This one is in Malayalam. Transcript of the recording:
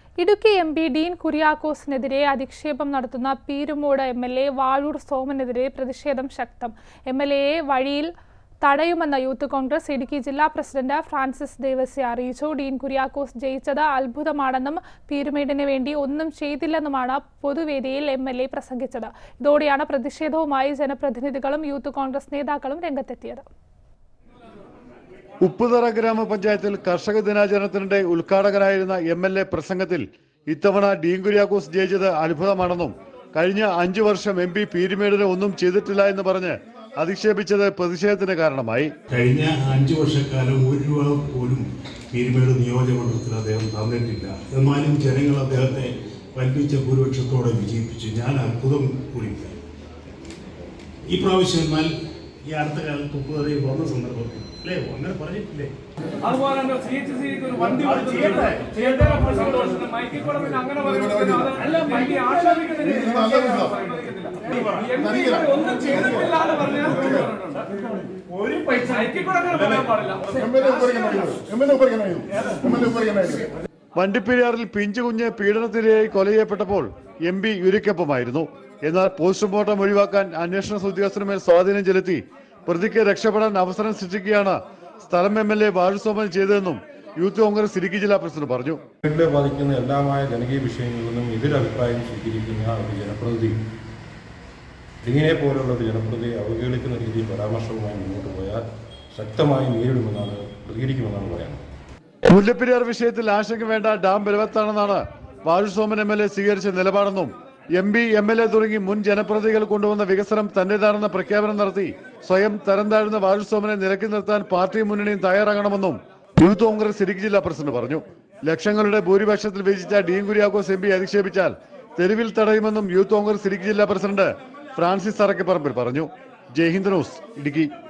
ഇടുക്കി എം പി ഡീൻ കുര്യാക്കോസിനെതിരെ അധിക്ഷേപം നടത്തുന്ന പീരുമൂട് എംഎൽഎ വാഴൂർ സോമനെതിരെ പ്രതിഷേധം ശക്തം. എംഎൽഎയെ വഴിയിൽ തടയുമെന്ന യൂത്ത് കോൺഗ്രസ് ഇടുക്കി ജില്ലാ പ്രസിഡന്റ് ഫ്രാൻസിസ് ദേവസ്യ അറിയിച്ചു. ഡീൻ കുര്യാക്കോസ് ജയിച്ചത് അത്ഭുതമാണെന്നും പീരുമേടിന് വേണ്ടി ഒന്നും ചെയ്തില്ലെന്നുമാണ് പൊതുവേദിയിൽ എംഎൽഎ പ്രസംഗിച്ചത്. ഇതോടെയാണ് പ്രതിഷേധവുമായി ജനപ്രതിനിധികളും യൂത്ത് കോൺഗ്രസ് നേതാക്കളും രംഗത്തെത്തിയത്. ഉപ്പുതറ ഗ്രാമപഞ്ചായത്തിൽ കർഷക ദിനാചരണത്തിനിടെ ഉദ്ഘാടകനായിരുന്ന എംഎൽഎ പ്രസംഗത്തിൽ ഇത്തവണ ഡീൻ കുര്യാക്കോസ് ജയിച്ചത് അത്ഭുതമാണെന്നും കഴിഞ്ഞ 5 വർഷം എം പി പീരുമേടിന് ഒന്നും ചെയ്തിട്ടില്ല എന്ന് പറഞ്ഞ് അധിക്ഷേപിച്ചത് പ്രതിഷേധത്തിന് കാരണമായി. കഴിഞ്ഞ 5 വർഷക്കാലം 1 രൂപ പോലും പീരുമേട് നിയോജകമണ്ഡലത്തിൽ അദ്ദേഹം തന്നിട്ടില്ല. എന്നാലും ജനങ്ങൾ അദ്ദേഹത്തെ വൻപിച്ച ഭൂരിപക്ഷത്തോടെ വിജയിപ്പിച്ചു. ഞാൻ അത്ഭുതം കൂടി. ഈ പ്രാവശ്യം എന്നാൽ ഈ അടുത്ത കാലത്ത് ഉപ്പുതറയിൽ വന്ന സന്ദർഭത്തിൽ അങ്ങനെ പറഞ്ഞിട്ടില്ലേ? അതുപോലെ തന്നെ CHC ഒരു വണ്ടി വണ്ടിപ്പെരിയാറിൽ പിഞ്ചുകുഞ്ഞ് പീഡനത്തിനിരയായി കൊല ചെയ്യപ്പെട്ടപ്പോൾ എം പി യുരിക്കൊപ്പമായിരുന്നു. എന്നാൽ പോസ്റ്റ്മോർട്ടം ഒഴിവാക്കാൻ അന്വേഷണ ഉദ്യോഗസ്ഥരുമേൽ സ്വാധീനം ചെലുത്തി പ്രതിക്ക് രക്ഷപ്പെടാൻ അവസരം സൃഷ്ടിക്കുകയാണ് സ്ഥലം എംഎൽഎ വാഴൂർ സോമൻ ചെയ്തതെന്നും യൂത്ത് കോൺഗ്രസ് ഇടുക്കി ജില്ലാ പ്രസിഡന്റ് പറഞ്ഞു. വീട്ടിലെ ബാധിക്കുന്ന എല്ലാമായ ജനകീയ വിഷയങ്ങളിൽ നിന്നും എതിരഭിപ്രായം സ്വീകരിക്കുന്ന ഒരു ജനപ്രതിനിധി ഇങ്ങനെ പോലുള്ള ഒരു ജനപ്രതിനിധിയെ അവഹേളിക്കുന്ന രീതിയിൽ പരാമർശവുമായി മുന്നോട്ട് പോയാൽ ശക്തമായി നേരിടുമെന്നാണ് പ്രതികരിക്കുമെന്നാണ് പറയുന്നത്. മുല്ലപ്പെരിയാർ വിഷയത്തിൽ ആശങ്ക വേണ്ട, ഡാം ബലവത്താണെന്നാണ് വാഴൂർ സോമൻ എംഎൽഎ സ്വീകരിച്ച നിലപാടെന്നും എം പി എംഎൽഎ തുടങ്ങി മുൻ ജനപ്രതിനിധികൾ കൊണ്ടുവന്ന വികസനം തന്റേതാണെന്ന പ്രഖ്യാപനം നടത്തി സ്വയം തരം താഴ്ന്ന വാഴൂർ സോമനെ നിലക്കി നിർത്താൻ പാർട്ടിയും മുന്നണിയും തയ്യാറാകണമെന്നും യൂത്ത് കോൺഗ്രസ് ഇടുക്കി ജില്ലാ പ്രസിഡന്റ് പറഞ്ഞു. ലക്ഷങ്ങളുടെ ഭൂരിപക്ഷത്തിൽ വിജയിച്ച ഡീൻ കുര്യാക്കോസ് എം പി അധിക്ഷേപിച്ചാൽ തെരുവിൽ തടയുമെന്നും യൂത്ത് കോൺഗ്രസ് ഇടുക്കി ജില്ലാ പ്രസിഡന്റ് ഫ്രാൻസിസ് അറക്കപ്പറമ്പിൽ പറഞ്ഞു. ജയ് ഹിന്ദ് ന്യൂസ്, ഇടുക്കി.